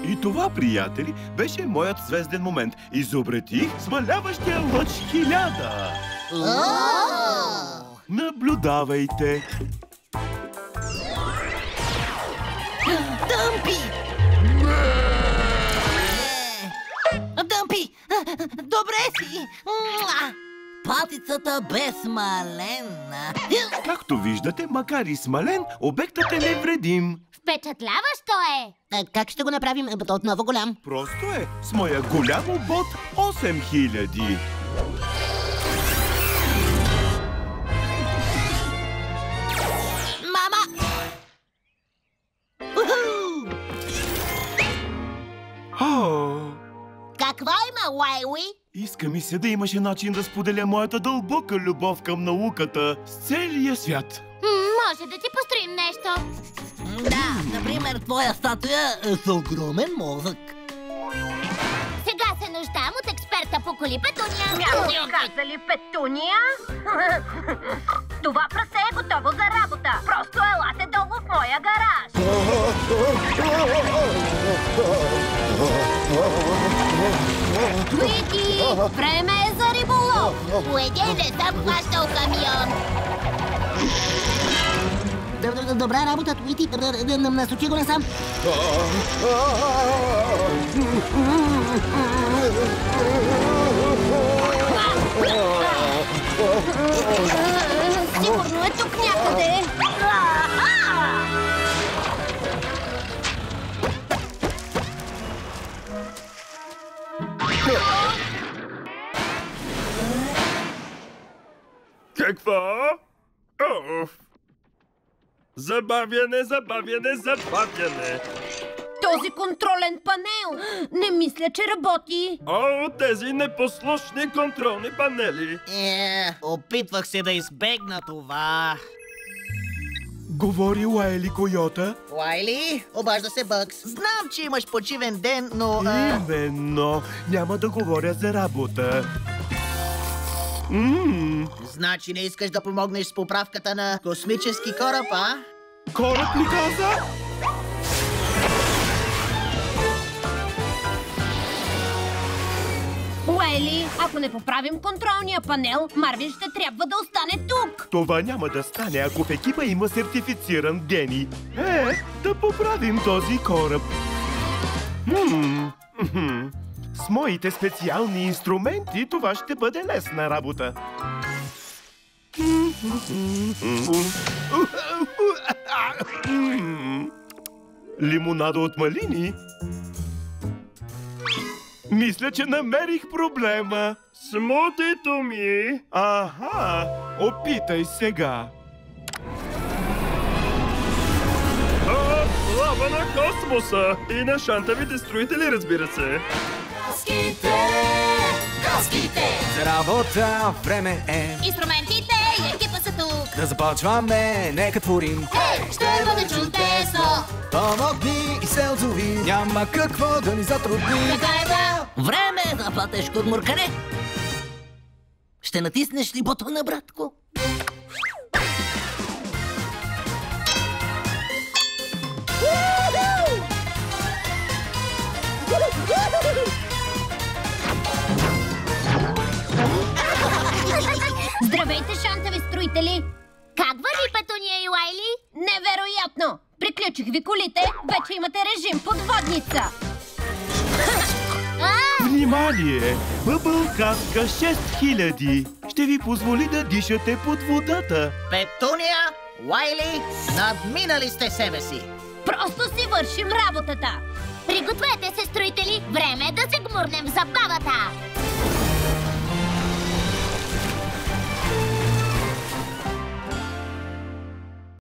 И това, приятели, беше моят звезден момент. Изобретих смаляващия лъч 1000. Наблюдавайте. Дъмпи! Дъмпи! Добре си! Патицата безсмалена. Както виждате, макар и смален, обектът е невредим. Впечатляващо е! Как ще го направим отново голям? Просто е с моя голям обод 8000. Мама! Какво има, Уайли? Иска ми се да имаше начин да споделя моята дълбока любов към науката с целия свят. Може да ти построим нещо. Да, например, твоя статуя е с огромен мозък. Сега се нуждаем от експерта по коли Петуния. Някой казали Петуния? Това прасе е готово за работа. Просто елате долу в моя гараж. Твити, време е за риболов. Уеде, не съм хващал камион. Добра работа, Твити. Насочи го насам. Сигурно е тук някъде. Какво? Забавяне. Този контролен панел. Не мисля, че работи. О, тези непослушни контролни панели. Опитвах се да избегна това. Говори Уайли Койота. Уайли, обажда се Бъкс. Знам, че имаш почивен ден, но... Именно. Няма да говоря за работа. Значи не искаш да помогнеш с поправката на космически кораб, а? Кораб ли каза? Уайли, ако не поправим контролния панел, Марвин ще трябва да остане тук. Това няма да стане, ако в екипа има сертифициран гений. Да поправим този кораб. С моите специални инструменти това ще бъде лесна работа. Лимонада от малини? Мисля, че намерих проблема. Смутито ми. Аха, опитай сега. Лава на космоса и на шантавите строители, разбира се. Коските! За работа време е. Инструментите и екипа са тук. Да започваме, нека творим. Ще бъде чудесно. Помогни и се отзови, няма какво да ни затрудни. Така е, да. Време е да пътешко отмуркане. Ще натиснеш ли бутона, братко? Здравейте, шантави строители! Как върви Петуния и Уайли? Невероятно! Приключих ви колите, вече имате режим подводница. Внимание! Бъбъл каска 6000 ще ви позволи да дишате под водата. Петуния, Уайли, надминали сте себе си. Просто си вършим работата. Пригответе се, строители! Време е да се гмурнем в забавата!